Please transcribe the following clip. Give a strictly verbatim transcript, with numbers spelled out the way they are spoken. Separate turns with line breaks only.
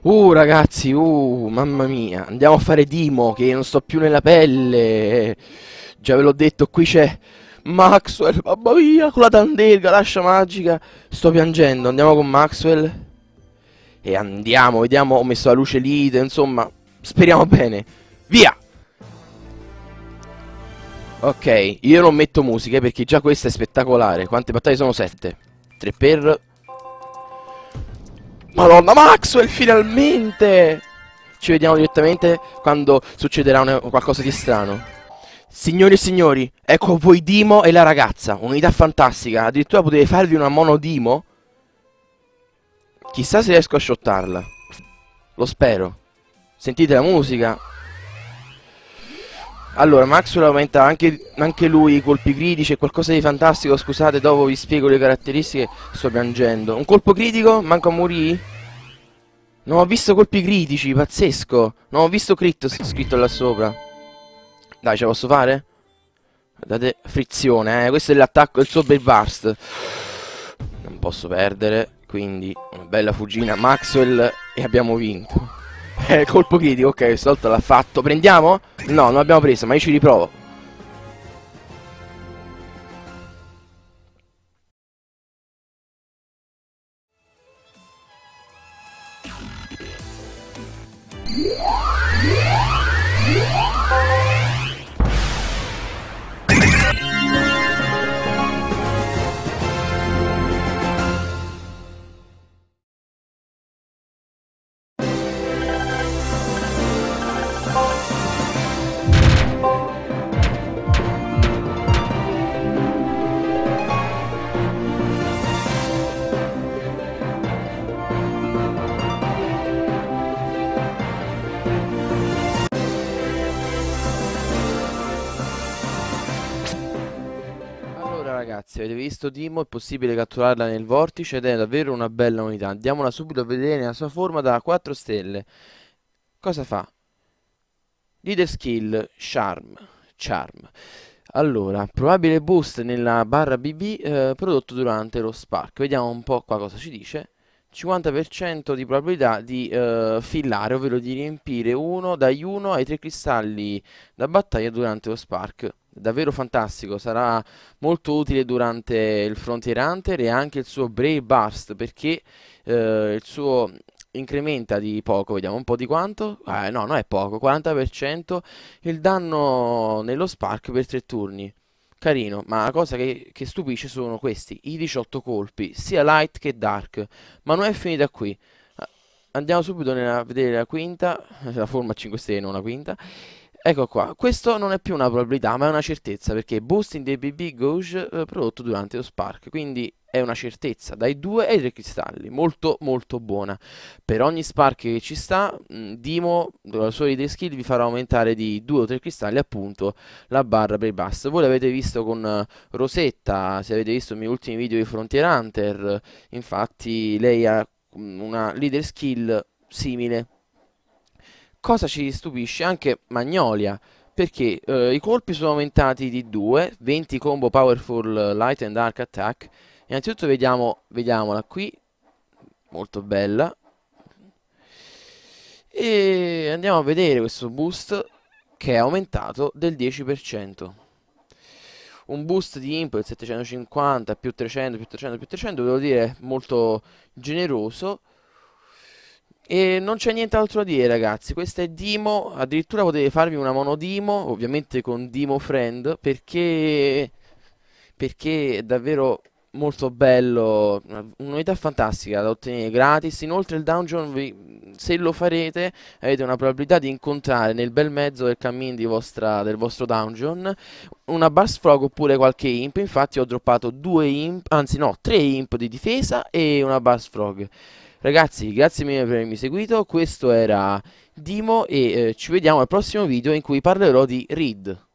Uh, ragazzi, uh, mamma mia. Andiamo a fare Dimo, che non sto più nella pelle. Già ve l'ho detto, qui c'è Maxwell, mamma mia, con la tanderga, l'ascia magica. Sto piangendo, andiamo con Maxwell. E andiamo, vediamo, ho messo la luce lite, insomma, speriamo bene. Via! Ok, io non metto musiche perché già questa è spettacolare. Quante battaglie sono? Sette. Tre per... Madonna, Maxwell, finalmente! Ci vediamo direttamente quando succederà una- qualcosa di strano. Signori e signori, ecco voi Dimo e la ragazza. Unità fantastica. Addirittura potete farvi una mono Dimo. Chissà se riesco a shottarla. Lo spero. Sentite la musica. Allora, Maxwell aumenta anche, anche lui i colpi critici. È qualcosa di fantastico. Scusate, dopo vi spiego le caratteristiche. Sto piangendo. Un colpo critico? Manco a morire? Non ho visto colpi critici, pazzesco. Non ho visto crit scritto là sopra. Dai, ce la posso fare? Guardate, frizione, eh. Questo è l'attacco, il suo Brave Burst. Non posso perdere. Quindi, una bella fuggina. Maxwell e abbiamo vinto. Eh, colpo critico, ok, stavolta l'ha fatto. Prendiamo? No, non l'abbiamo preso, ma io ci riprovo. Allora ragazzi, avete visto Dimo, è possibile catturarla nel vortice ed è davvero una bella unità. Andiamola subito a vedere nella sua forma da quattro stelle. Cosa fa? Leader skill, charm, charm. Allora, probabile boost nella barra B B eh, prodotto durante lo spark. Vediamo un po' qua cosa ci dice. cinquanta per cento di probabilità di eh, fillare, ovvero di riempire uno dagli uno ai tre cristalli da battaglia durante lo spark. Davvero fantastico, sarà molto utile durante il Frontier Hunter e anche il suo Brave Burst perché eh, il suo incrementa di poco, vediamo un po' di quanto. Eh, no, non è poco, quaranta per cento il danno nello Spark per tre turni. Carino, ma la cosa che, che stupisce sono questi, i diciotto colpi, sia light che dark. Ma non è finita qui. Ah, andiamo subito nella- a vedere la quinta, la forma a cinque stelle, non una quinta. Ecco qua, questo non è più una probabilità, ma è una certezza, perché boosting dei B B Gauge eh, prodotto durante lo Spark, quindi è una certezza, dai due ai tre cristalli, molto molto buona. Per ogni Spark che ci sta, mh, Dimo, con la sua idea skill, vi farà aumentare di due o tre cristalli appunto la barra per i bust. Voi l'avete visto con eh, Rosetta, se avete visto i miei ultimi video di Frontier Hunter, infatti lei ha mm, una leader skill simile. Cosa ci stupisce? Anche Magnolia, perché eh, i colpi sono aumentati di due, venti combo powerful light and dark attack. Innanzitutto vediamo, vediamola qui, molto bella. E andiamo a vedere questo boost che è aumentato del dieci per cento. Un boost di input settecentocinquanta più trecento più trecento più trecento, devo dire molto generoso. E non c'è nient'altro da dire ragazzi, questa è Dimo, addirittura potete farvi una monodimo, ovviamente con Dimo Friend, perché, perché è davvero molto bello, una- un'unità fantastica da ottenere gratis. Inoltre il dungeon, vi- se lo farete, avete una probabilità di incontrare nel bel mezzo del cammin di vostra- del vostro dungeon una Burst Frog oppure qualche imp. Infatti ho droppato due imp, anzi no, tre imp di difesa e una Burst Frog. Ragazzi, grazie mille per avermi seguito, questo era Dimo e eh, ci vediamo al prossimo video in cui parlerò di Reed.